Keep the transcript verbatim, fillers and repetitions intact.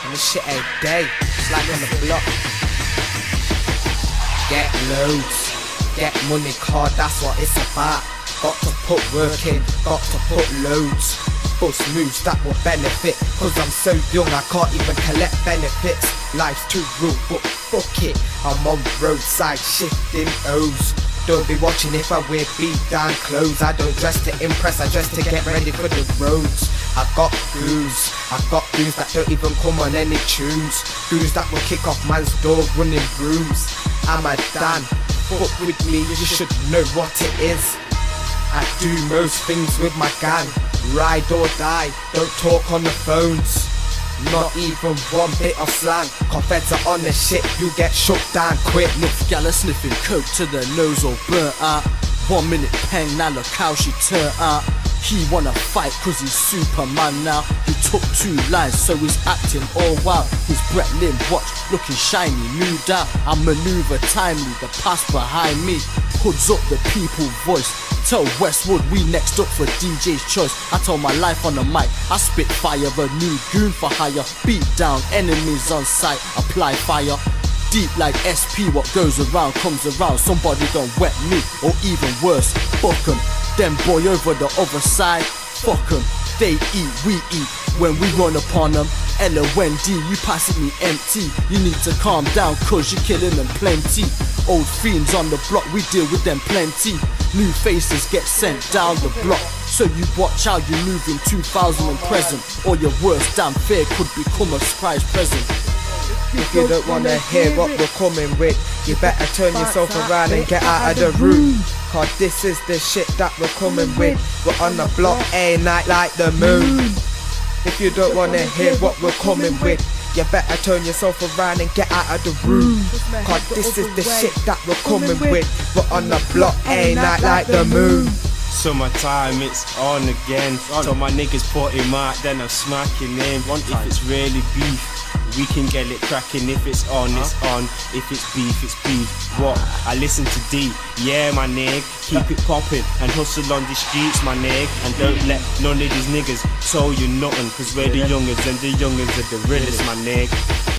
and this shit ain't day. It's like on the block. Get loads, get money, card, that's what it's about. Got to put work in, got to put loads. Bust moves that will benefit, cause I'm so young I can't even collect benefits. Life's too real, but fuck it, I'm on roadside shifting O's. Don't be watching if I wear beat down clothes. I don't dress to impress, I dress to get ready for the roads. I got goons, I got goons that don't even come on any tunes. Goons that will kick off man's door running brooms. I'm a Dan, fuck with me, you should know what it is. I do most things with my gang, ride or die, don't talk on the phones. Not even one bit of slang, confeds are on the shit, you get shook down quick. Enough gala sniffing coke to the nose or burnt out. One minute peng, now look how she turned out. He wanna fight cause he's Superman now. He took two lines so he's acting all wild. His Brett Lim watch looking shiny, moved out. I maneuver timely, the past behind me. Hoods up the people voice. Tell Westwood we next up for D J's choice. I told my life on the mic, I spit fire, a new goon for hire. Beat down enemies on sight, apply fire. Deep like S P, what goes around comes around. Somebody don't wet me, or even worse, fuck 'em. Them boy over the other side, fuck 'em. They eat, we eat, when we run upon them. Ella Wendy, you passing me empty. You need to calm down cause you're killing them plenty. Old fiends on the block, we deal with them plenty. New faces get sent down the block. So you watch how you move in two thousand and present, or your worst damn fear could become a surprise present. If you don't wanna hear what we're coming with, you better turn yourself around and get out of the room. Cause this is the shit that we're coming with. We're on the block, a night like the moon. If you don't wanna hear what we're coming with, you better turn yourself around and get out of the room. Cause this is the shit that we're coming with. We're on the block, a night like the moon. Summertime, it's on again. So my niggas put him out, then I'm smacking him. If it's really beef, we can get it cracking. If it's on, it's on. If it's beef, it's beef. What? I listen to D, yeah my nig. Keep it popping and hustle on the streets, my nig. And don't let none of these niggas tell you nothing, cause we're the youngers and the youngers are the realest, my nig.